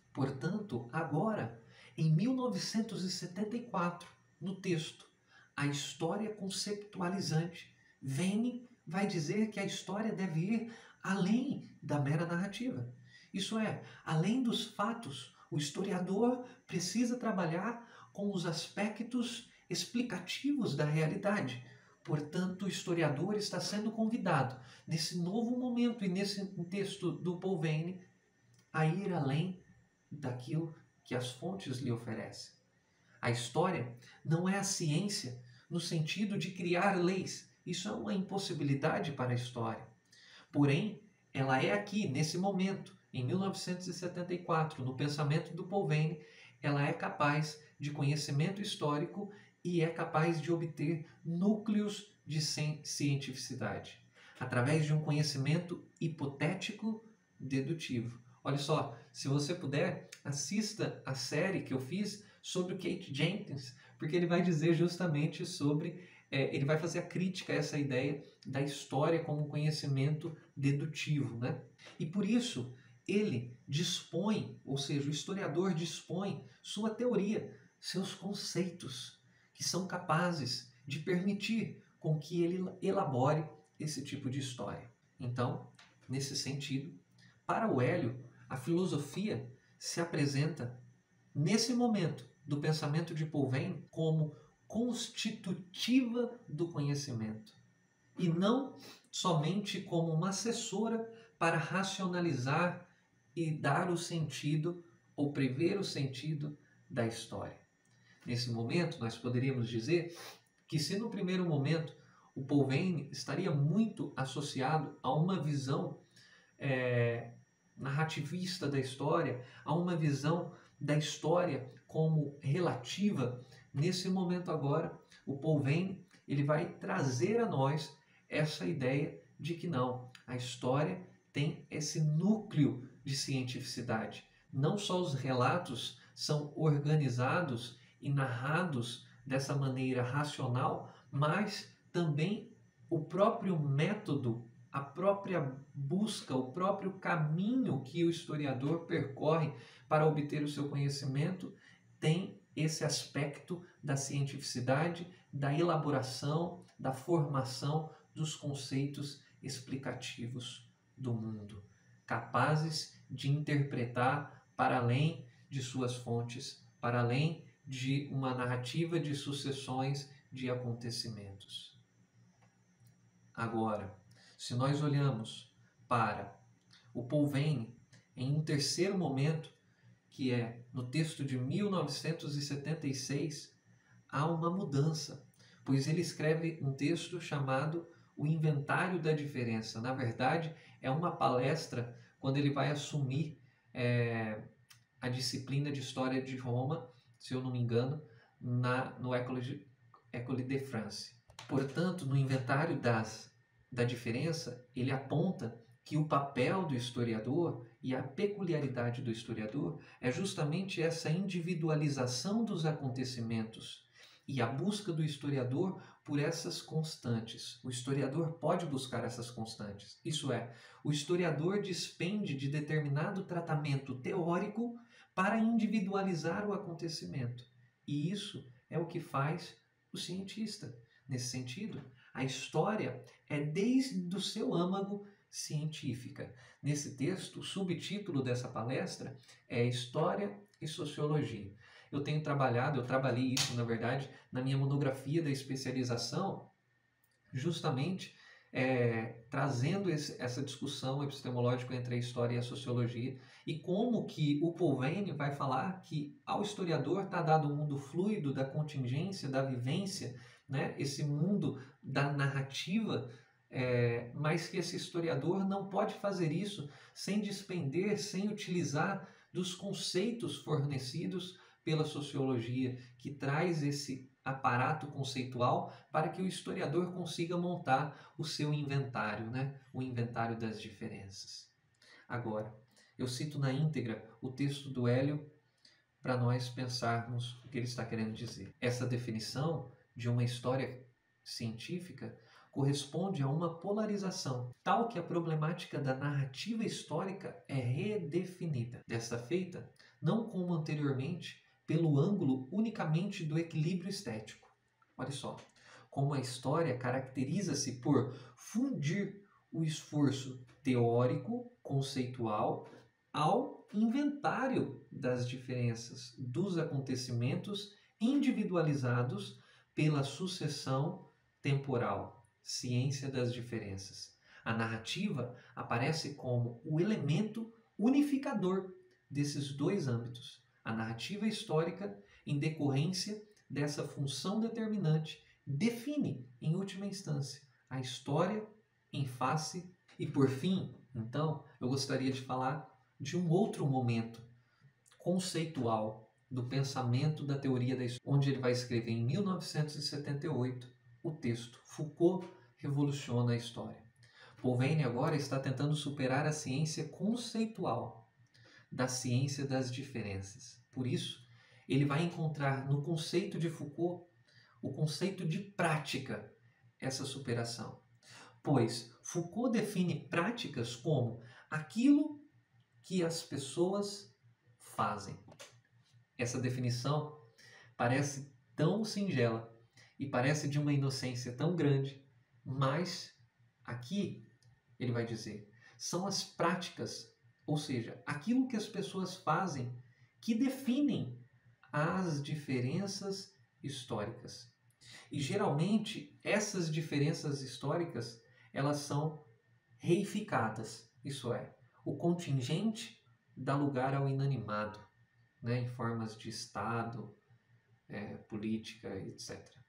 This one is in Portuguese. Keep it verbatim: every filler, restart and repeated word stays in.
Portanto, agora, em mil novecentos e setenta e quatro, no texto A História Conceptualizante, Vane vai dizer que a história deve ir além da mera narrativa. Isso é, além dos fatos, o historiador precisa trabalhar com os aspectos explicativos da realidade. Portanto, o historiador está sendo convidado, nesse novo momento e nesse texto do Paul Vane, a ir além daquilo que as fontes lhe oferecem. A história não é a ciência no sentido de criar leis. Isso é uma impossibilidade para a história. Porém, ela é aqui, nesse momento, em mil novecentos e setenta e quatro, no pensamento do Paul Vane, ela é capaz de conhecimento histórico e é capaz de obter núcleos de cientificidade, através de um conhecimento hipotético dedutivo. Olha só, se você puder, assista a série que eu fiz sobre o Kate Jenkins, porque ele vai dizer justamente sobre, é, ele vai fazer a crítica a essa ideia da história como conhecimento dedutivo, né? E por isso ele dispõe, ou seja, o historiador dispõe sua teoria, seus conceitos, que são capazes de permitir com que ele elabore esse tipo de história. Então, nesse sentido, para o Hélio, a filosofia se apresenta, nesse momento do pensamento de Paul Vane, como constitutiva do conhecimento e não somente como uma assessora para racionalizar e dar o sentido ou prever o sentido da história. Nesse momento, nós poderíamos dizer que se no primeiro momento o Paul Vane estaria muito associado a uma visão é, narrativista da história, a uma visão da história como relativa, nesse momento agora, o Paul Vane ele vai trazer a nós essa ideia de que não, a história tem esse núcleo de cientificidade. Não só os relatos são organizados e narrados dessa maneira racional, mas também o próprio método, a própria busca, o próprio caminho que o historiador percorre para obter o seu conhecimento tem esse aspecto da cientificidade, da elaboração, da formação dos conceitos explicativos do mundo, capazes de interpretar para além de suas fontes, para além de uma narrativa de sucessões de acontecimentos. Agora, se nós olhamos para o Paul Vane em um terceiro momento, que é no texto de mil novecentos e setenta e seis, há uma mudança, pois ele escreve um texto chamado O Inventário da Diferença. Na verdade, é uma palestra quando ele vai assumir é, a disciplina de História de Roma, se eu não me engano, na, no École, École de France. Portanto, no Inventário das, da Diferença, ele aponta que o papel do historiador e a peculiaridade do historiador é justamente essa individualização dos acontecimentos e a busca do historiador por essas constantes. O historiador pode buscar essas constantes. Isso é, o historiador despende de determinado tratamento teórico para individualizar o acontecimento. E isso é o que faz o cientista. Nesse sentido, a história é desde o seu âmago científica. Nesse texto, o subtítulo dessa palestra é História e Sociologia. Eu tenho trabalhado, eu trabalhei isso, na verdade, na minha monografia da especialização, justamente é, trazendo esse, essa discussão epistemológica entre a história e a sociologia, e como que o Paul Vane vai falar que ao historiador está dado o mundo fluido da contingência, da vivência, né, esse mundo da narrativa, é, mas que esse historiador não pode fazer isso sem despender, sem utilizar dos conceitos fornecidos pela sociologia, que traz esse aparato conceitual para que o historiador consiga montar o seu inventário, né? O inventário das diferenças. Agora, eu cito na íntegra o texto do Hélio para nós pensarmos o que ele está querendo dizer. Essa definição de uma história científica corresponde a uma polarização, tal que a problemática da narrativa histórica é redefinida. Desta feita, não como anteriormente, pelo ângulo unicamente do equilíbrio estético. Olha só, como a história caracteriza-se por fundir o esforço teórico, conceitual, ao inventário das diferenças dos acontecimentos individualizados pela sucessão temporal, ciência das diferenças. A narrativa aparece como o elemento unificador desses dois âmbitos. A narrativa histórica, em decorrência dessa função determinante, define, em última instância, a história em face. E por fim, então, eu gostaria de falar de um outro momento conceitual do pensamento da teoria da história, onde ele vai escrever em mil novecentos e setenta e oito o texto Foucault revoluciona a história. Paul Veyne agora está tentando superar a ciência conceitual da ciência das diferenças. Por isso, ele vai encontrar no conceito de Foucault o conceito de prática, essa superação. Pois Foucault define práticas como aquilo que as pessoas fazem. Essa definição parece tão singela e parece de uma inocência tão grande, mas aqui ele vai dizer, são as práticas, ou seja, aquilo que as pessoas fazem que definem as diferenças históricas. E geralmente essas diferenças históricas, elas são reificadas, isso é, o contingente dá lugar ao inanimado, né, em formas de Estado, é, política, etcétera.